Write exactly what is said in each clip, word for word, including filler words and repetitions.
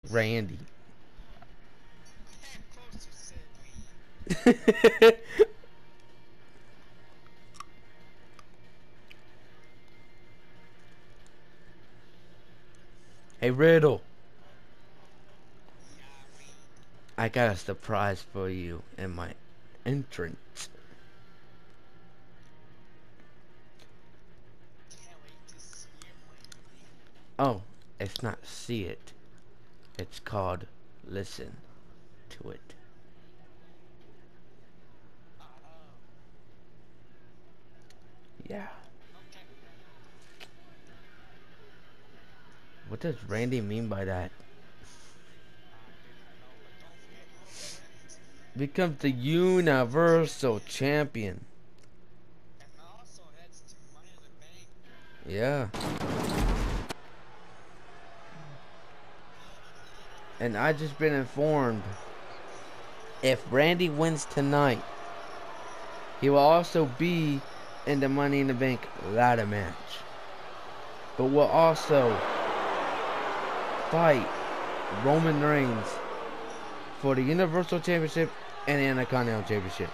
Randy. Hey Riddle, I got a surprise for you in my entrance. Oh, it's not see it. It's called listen to it. Yeah. What does Randy mean by that? Becomes the Universal Champion. Yeah. And I just been informed, if Randy wins tonight, he will also be in the Money in the Bank ladder match. But will also fight Roman Reigns for the Universal Championship and the Intercontinental Championship.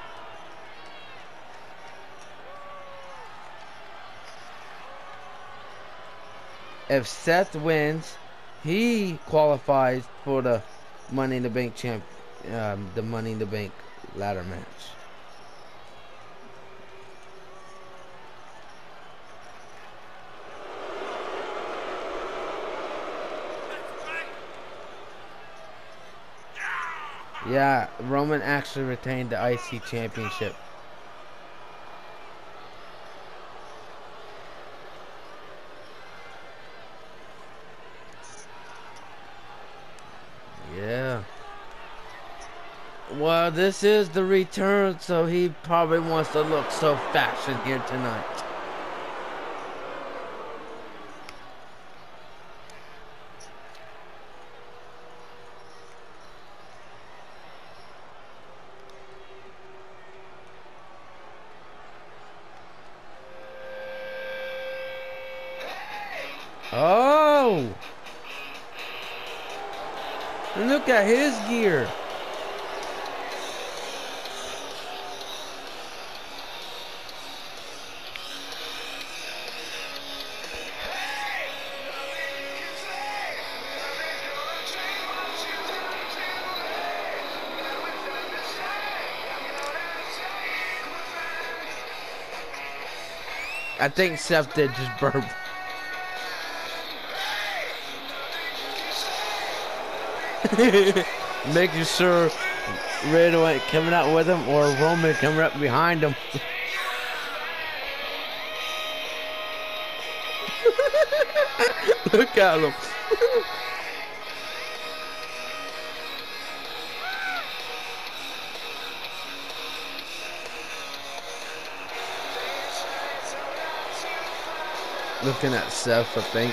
If Seth wins, he qualifies for the Money in the Bank champ, um, the Money in the Bank ladder match. Yeah, Roman actually retained the I C championship. Yeah. Well, this is the return, so he probably wants to look so fashion here tonight. Oh! Look at his gear. I think Seth did just burp. Making sure Riddle ain't coming out with him or Roman coming up behind him. Look at him. Looking at Seth, I think.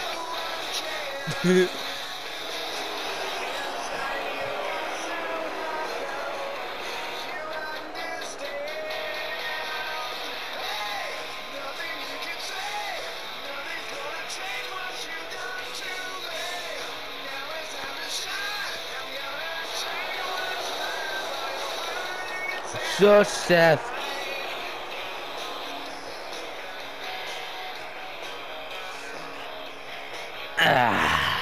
So Seth. Ah.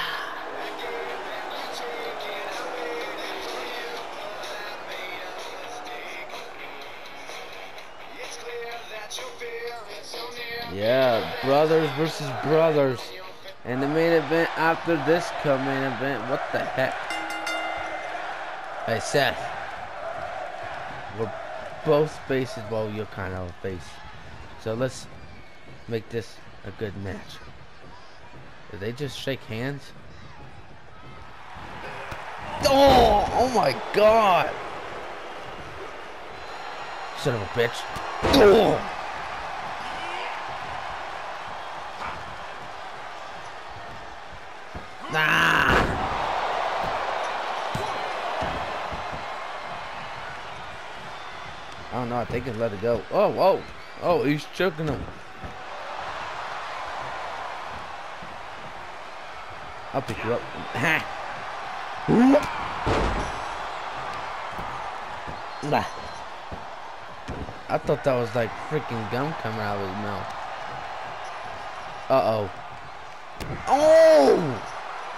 Yeah, brothers versus brothers. And the main event after this co-main event, what the heck? Hey Seth, we're both faces, well you're kind of a face. So let's make this a good match. Did they just shake hands? Oh, oh my god! Son of a bitch. Oh. Nah. I don't know, I think he let it go. Oh, whoa. Oh, he's choking him. I'll pick you up. I thought that was like freaking gum coming out of his mouth. Uh-oh. Oh!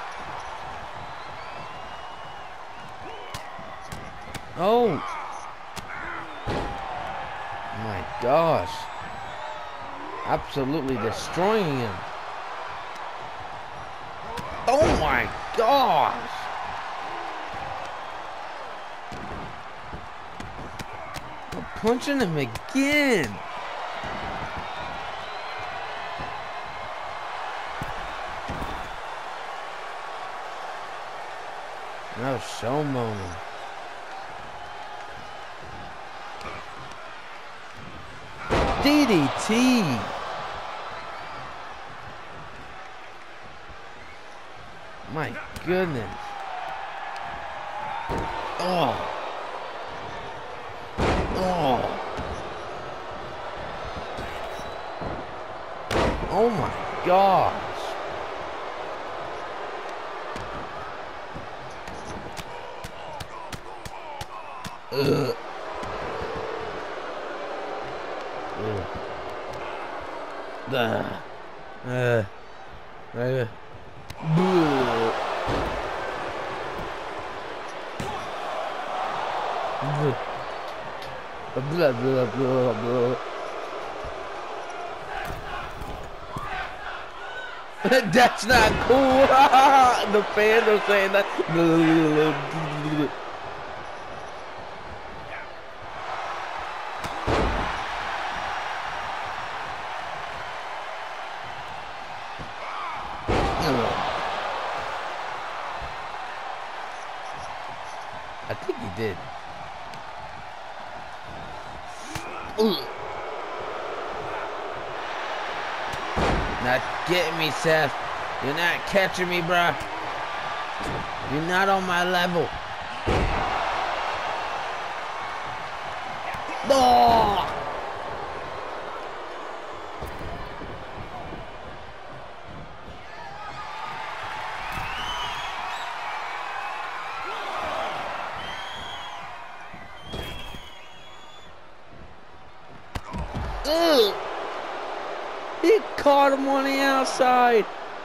Oh! My gosh. Absolutely destroying him. Oh my gosh! I'm punching him again. That was so moaning. D D T. My goodness. Oh. Oh. Oh my gosh. Ugh. Ugh. Uh. Uh. Uh. Blah. Blah, blah, blah, blah. That's not cool. The fans are saying that. I think he did. Ugh. Not getting me, Seth. You're not catching me, bruh. You're not on my level. Oh! Ugh. He caught him on the outside.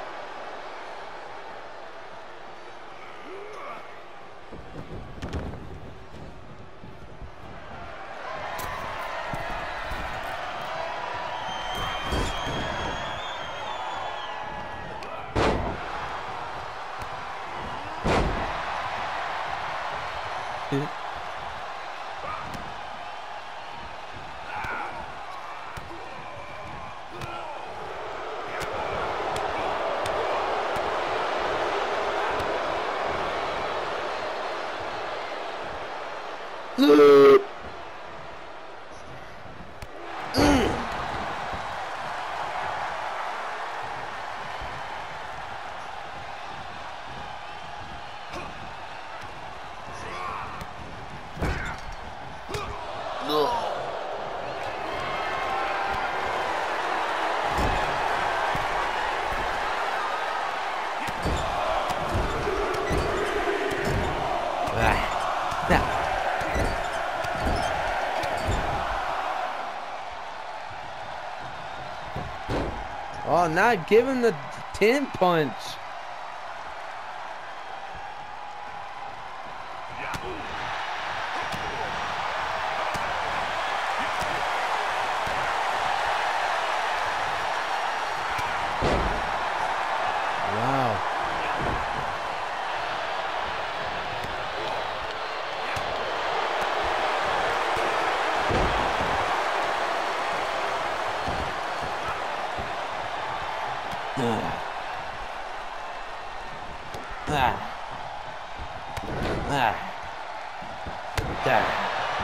Mm. Oh, not giving the tin punch. Wow. Ah. Ah. Ah. Ah.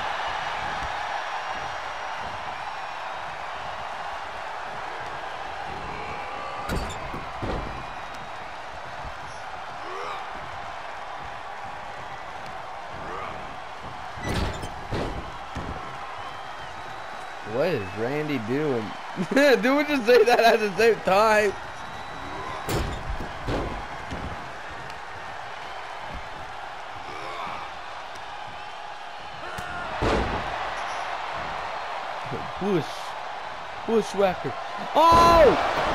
What is Randy doing? Do we just say that at the same time? Bush. Bushwhacker. Oh!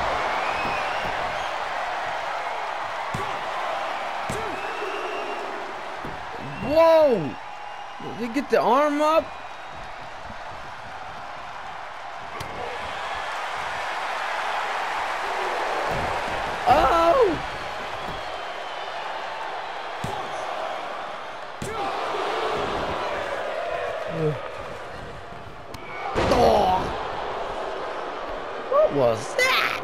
Whoa! Did he get the arm up? Oh! Oh! What was that?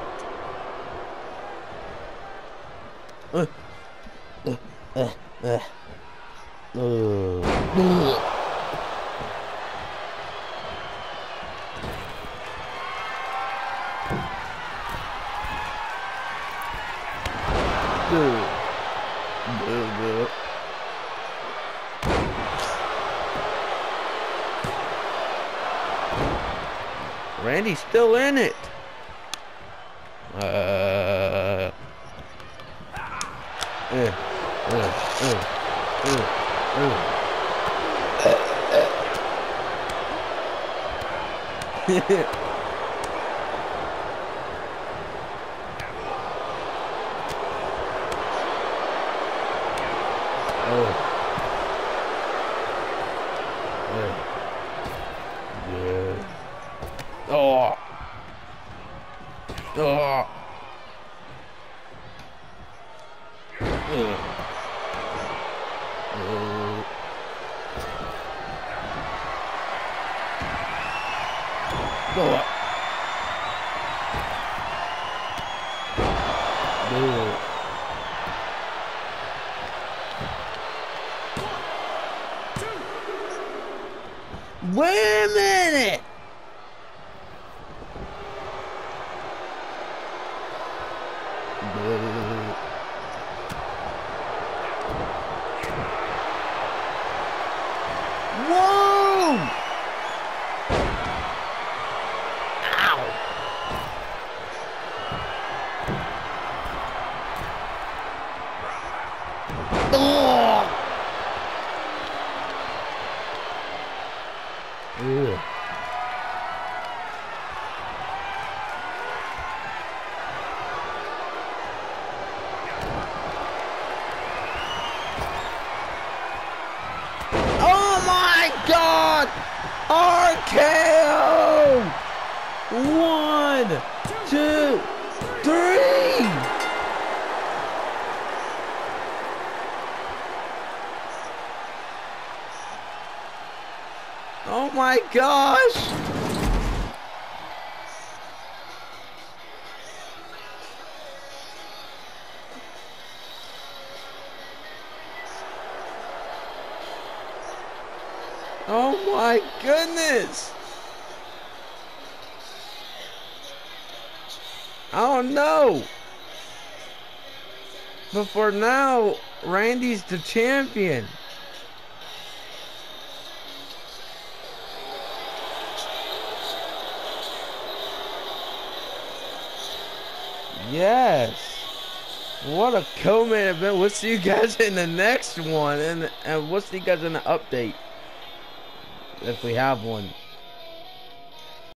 Uh, uh, uh, uh. Uh, uh. Uh. Uh. Randy's still in it. Uh. Uh. Uh. Uh. Uh. Uh. Oh. Yeah. Yeah. Oh. Oh. Uh. Uh. Go up. Go. Wait a minute. Go. Whoa! Ow! Oh! Ugh. Oh my God! R K O! One, two, three! Oh my gosh! Oh my goodness! I don't know. But for now, Randy's the champion. Yes. What a co-main event. We'll see you guys in the next one. And, and we'll see you guys in the update. If we have one.